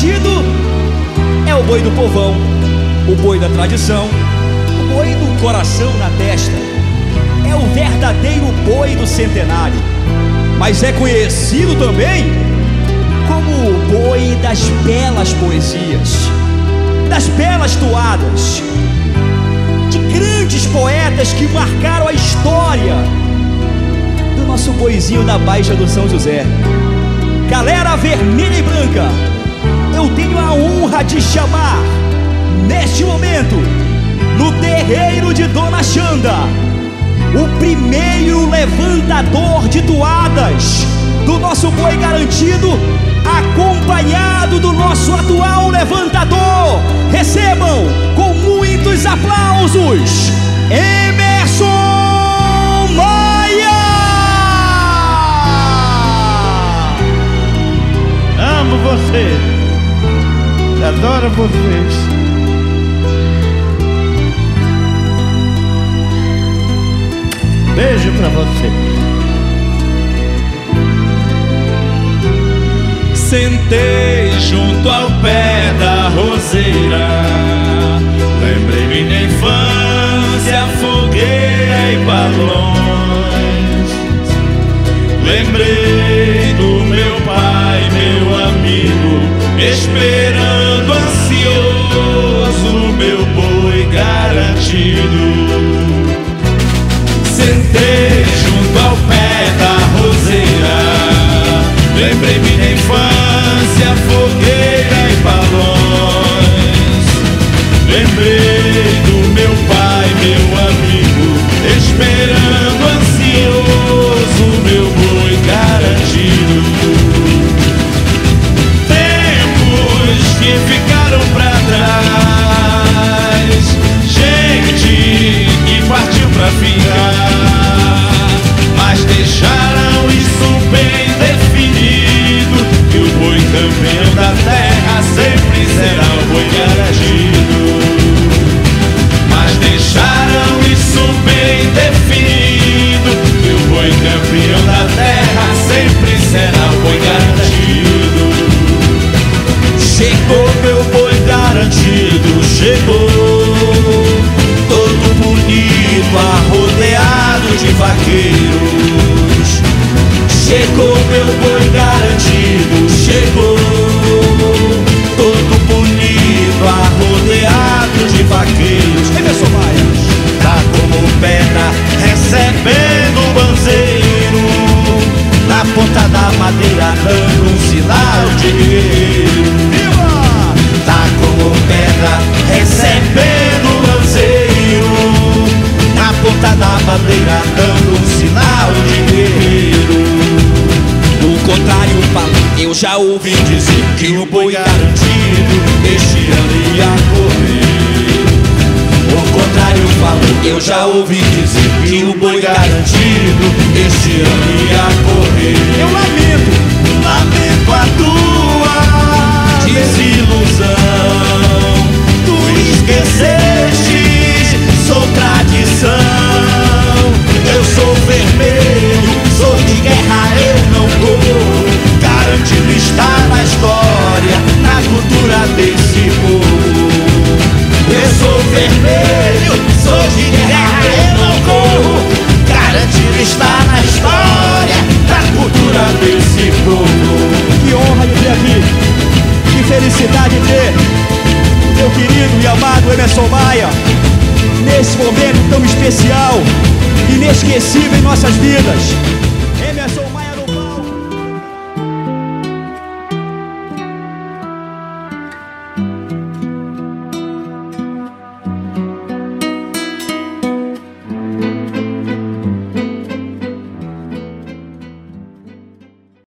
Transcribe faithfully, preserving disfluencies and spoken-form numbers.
garantido é o boi do povão, o boi da tradição, o boi do coração na testa. É o verdadeiro boi do centenário, mas é conhecido também como o boi das belas poesias, das belas toadas, de grandes poetas que marcaram a história do nosso boizinho da Baixa do São José. Galera vermelha e branca, eu tenho a honra de chamar, neste momento, no terreiro de Dona Xanda, o primeiro levantador de toadas do nosso boi garantido, acompanhado do nosso atual levantador. Recebam com muitos aplausos Emerson Maia! Amo você, adoro vocês. Beijo pra você. Sentei junto ao pé da roseira, lembrei minha infância, fogueira e balões. Lembrei do meu pai, meu amigo, esperando ansioso meu boi garantido. Sentei junto ao pé da roseira, lembrei minha infância, fogueira e balões. Lembrei do meu pai, meu amigo, esperando ansioso meu boi garantido. Tempos que ficaram pra trás, gente que partiu pra ficar, mas deixaram isso bem definido, que o boi campeão da terra sempre será o boi garantido. Mas deixaram isso bem definido, que o boi campeão da terra sempre será o boi garantido. Chegou meu boi garantido, chegou, todo bonito, arrodeado de vaqueiros. Chegou meu boi garantido, chegou, todo bonito, arrodeado de vaqueiros. Emerson Maia tá como pedra, recebendo o banzeiro, na ponta da madeira dando um sinal de guerreiro. Tá como pedra, recebendo o banzeiro, na ponta da madeira dando um sinal de guerreiro. O contrário fala, eu já ouvi dizer que o boi garantido este ano ia correr. O contrário falou, eu já ouvi dizer que o boi garantido este ano ia correr. Eu lamento, lamento a tua desilusão. Tu esqueceste, sou tradição. Eu sou vermelho, sou de guerra, eu não corro. Garantido está na história, na cultura desse povo. Eu sou vermelho, sou de guerra, eu não corro. Garantido está na história, na cultura desse povo. que honra de ter aqui, que felicidade de ter meu querido e amado Emerson Maia nesse momento tão especial, inesquecível em nossas vidas.